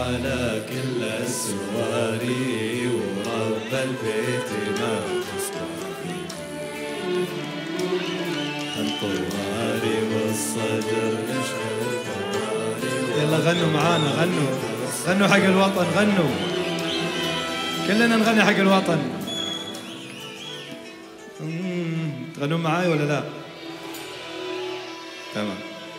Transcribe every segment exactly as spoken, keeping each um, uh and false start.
على كل السواري ورب البيت ما تصبح فيه الطواري والصدر يشعل طواري. يلا غنوا معانا، غنوا غنوا حق الوطن، غنوا كلنا نغني حق الوطن. تغنون معاي ولا لا؟ تمام.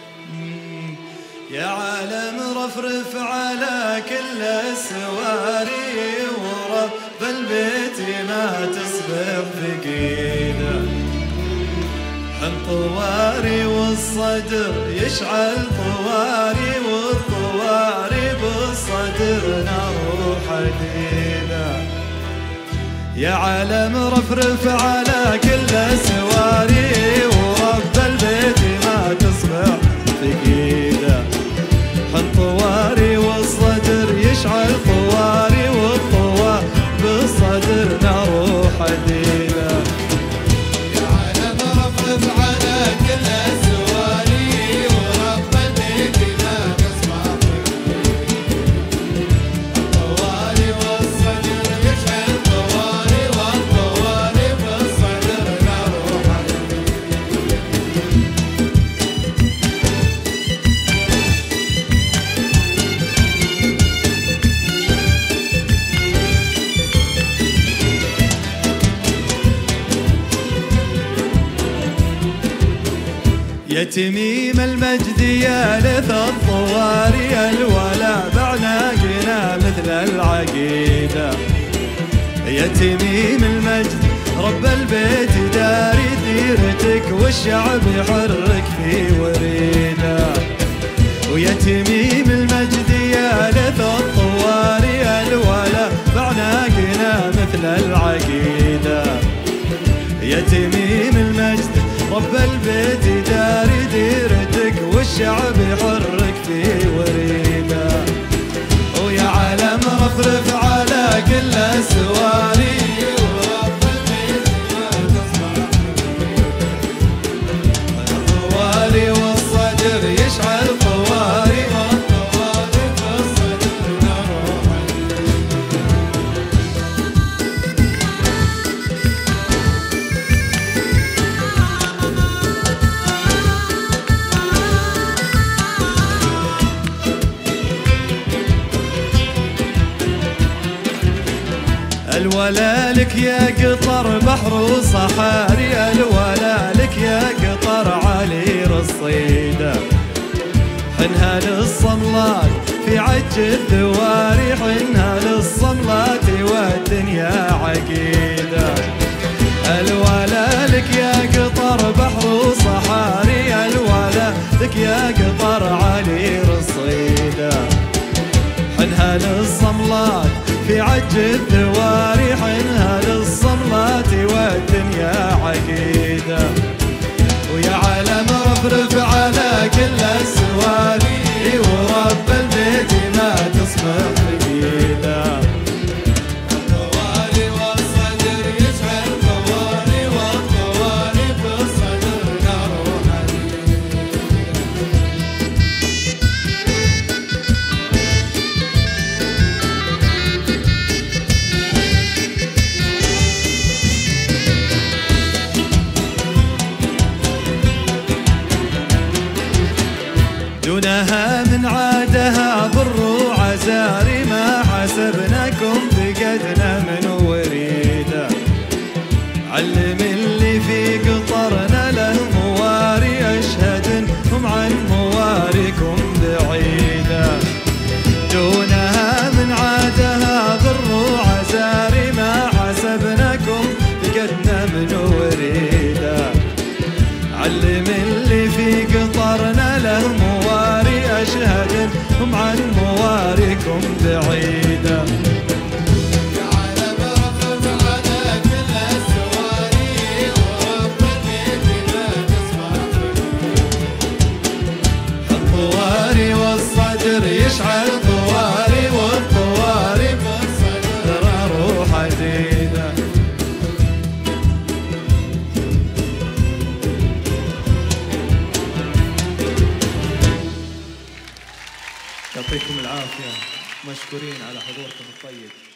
يا عالم رفرف على كل السواري ورب البيت ما تصبح ثقيلة الطواري والصدر يشعل طواري والطواري بالصدر نار حديدة. يا عالم رفرف على كل السواري ورب البيت ما تصبح ثقيلة الطواري والصدر يشعل طواري والطواري بالصدر نار حديدة. يا عالم رفرف على كل السواري ورب البيت ما تصبح ثقيلة الطواري والصدر يشعل طواري والطواري بالصدر نار حديدة. يا تميم المجد يا لث الطواري الولا بعناقنا مثل العقيدة. يا تميم المجد رب البيت داري ديرتك والشعب يحرك في وريده. ويا تميم المجد يا لث الطواري الولا بعناقنا مثل العقيدة. يا تميم المجد رب البيت داري ديرتك والشعب يحرك في وريده. ويا عالم رفرف على كل السواري ورب البيت ما تصبح الطواري والصدر يشعل طواري والطواري بالصدر نار حديدة. الولا لك يا قطر بحر وصحاري الولا لك يا قطر علي رصيده. حنها للصملات في عج الثواري حنها للصملات والدنيا عقيده. الولا لك يا قطر بحر وصحاري الولا لك يا قطر علي رصيده. حنها للصملات في عج الثواري حنها للصملات والدنيا عقيدة. ويا عالم رفرف على كل السواري ورب البيت ما تصبح ثقيلة الطواري والصدر يشعل طواري والطواري بالصدر نار حديدة. دونها من عادها ضر وعزاري ما حسبناكم بقدنا من وريده. علم اللي في قطرنا له مواري اشهد انهم عن مواريكم بعيده. دونها من عادها ضر وعزاري ما حسبناكم بقدنا من وريده. علم اللي في قطرنا له مواري اشهد هم عن مواريكم بعيده. يا عالم رفرف على كل السواري ورب البيت ما تصبح الطواري والصدر يشعل طواري والطواري بالصدر نار حديدة. يعطيكم العافية. مشكورين على حضوركم الطيب.